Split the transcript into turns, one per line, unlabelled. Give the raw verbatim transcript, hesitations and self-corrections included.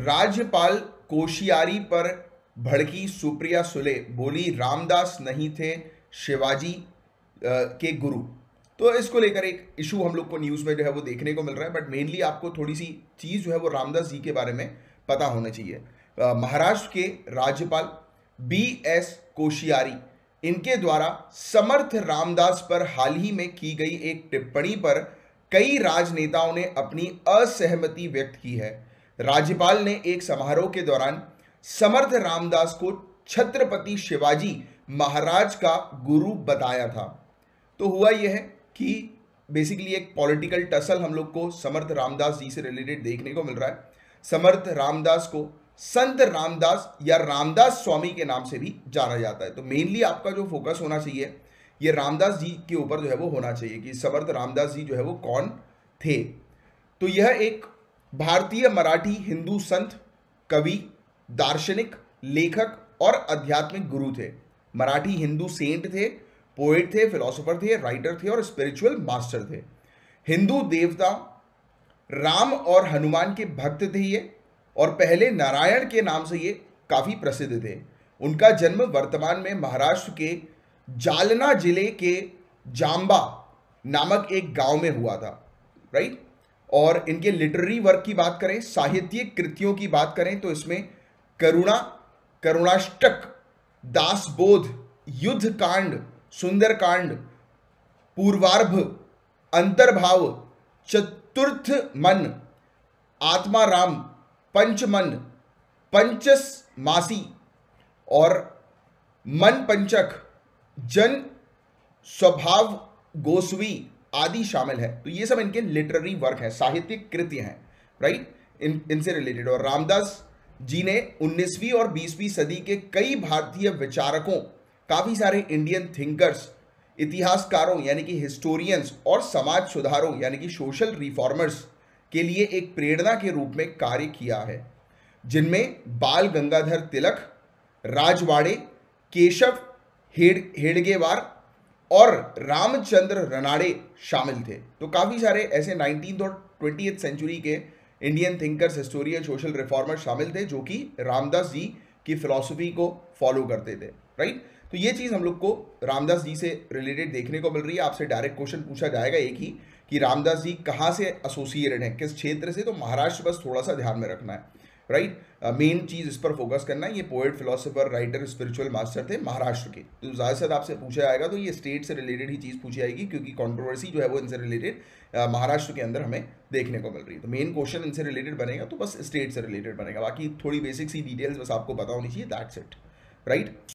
राज्यपाल कोश्यारी पर भड़की सुप्रिया सुले, बोली रामदास नहीं थे शिवाजी के गुरु। तो इसको लेकर एक इशू हम लोग को न्यूज़ में जो है वो देखने को मिल रहा है, बट मेनली आपको थोड़ी सी चीज़ जो है वो रामदास जी के बारे में पता होना चाहिए। महाराष्ट्र के राज्यपाल बी एस कोश्यारी, इनके द्वारा समर्थ रामदास पर हाल ही में की गई एक टिप्पणी पर कई राजनेताओं ने अपनी असहमति व्यक्त की है। राज्यपाल ने एक समारोह के दौरान समर्थ रामदास को छत्रपति शिवाजी महाराज का गुरु बताया था। तो हुआ यह है कि बेसिकली एक पॉलिटिकल टसल हम लोग को समर्थ रामदास जी से रिलेटेड देखने को मिल रहा है। समर्थ रामदास को संत रामदास या रामदास स्वामी के नाम से भी जाना जाता है। तो मेनली आपका जो फोकस होना चाहिए ये रामदास जी के ऊपर जो है वो होना चाहिए कि समर्थ रामदास जी जो है वो कौन थे। तो यह एक भारतीय मराठी हिंदू संत, कवि, दार्शनिक, लेखक और आध्यात्मिक गुरु थे। मराठी हिंदू सेंट थे, पोएट थे, फिलोसोफर थे, राइटर थे और स्पिरिचुअल मास्टर थे। हिंदू देवता राम और हनुमान के भक्त थे ये, और पहले नारायण के नाम से ये काफ़ी प्रसिद्ध थे। उनका जन्म वर्तमान में महाराष्ट्र के जालना जिले के जांबा नामक एक गांव में हुआ था, राइट। और इनके लिटरेरी वर्क की बात करें, साहित्यिक कृतियों की बात करें तो इसमें करुणा, करुणाष्टक, दासबोध, युद्ध कांड, सुंदरकांड, पूर्वार्भ, अंतर्भाव, चतुर्थ मन, आत्माराम, पंचमन, पंचस मासी और मन पंचक, जन स्वभाव गोस्वी आदि शामिल है। तो ये सब इनके लिटरेरी वर्क हैं, साहित्यिक कृतियां हैं, राइट, इन इनसे रिलेटेड। और रामदास जी ने उन्नीसवीं और बीसवीं सदी के कई भारतीय विचारकों, काफ़ी सारे इंडियन थिंकर्स, इतिहासकारों यानी कि हिस्टोरियंस और समाज सुधारों यानी कि सोशल रिफॉर्मर्स के लिए एक प्रेरणा के रूप में कार्य किया है, जिनमें बाल गंगाधर तिलक, राजवाड़े, केशव हेड हेडगेवार और रामचंद्र रनाड़े शामिल थे। तो काफ़ी सारे ऐसे नाइनटीन्थ और ट्वेंटिएथ सेंचुरी के Indian thinkers, historian, social reformer शामिल थे जो कि रामदास जी की फिलॉसफी को फॉलो करते थे, राइट। तो ये चीज़ हम लोग को रामदास जी से रिलेटेड देखने को मिल रही है। आपसे डायरेक्ट क्वेश्चन पूछा जाएगा एक ही कि रामदास जी कहाँ से एसोसिएटेड हैं, किस क्षेत्र से, तो महाराष्ट्र बस थोड़ा सा ध्यान में रखना है, राइट। मेन चीज़ इस पर फोकस करना है। ये poet, philosopher, writer, spiritual master थे महाराष्ट्र के। तो ज़्यादा से ज़्यादा आपसे पूछा जाएगा तो ये स्टेट से रिलेटेड ही चीज़ पूछी जाएगी, क्योंकि कंट्रोवर्सी जो है वो इनसे रिलेटेड महाराष्ट्र के अंदर हमें देखने को मिल रही है। तो मेन क्वेश्चन इनसे रिलेटेड बनेगा तो बस स्टेट से रिलेटेड बनेगा, बाकी थोड़ी बेसिक सी डिटेल्स बस आपको पता होनी चाहिए, दैट्स इट, राइट।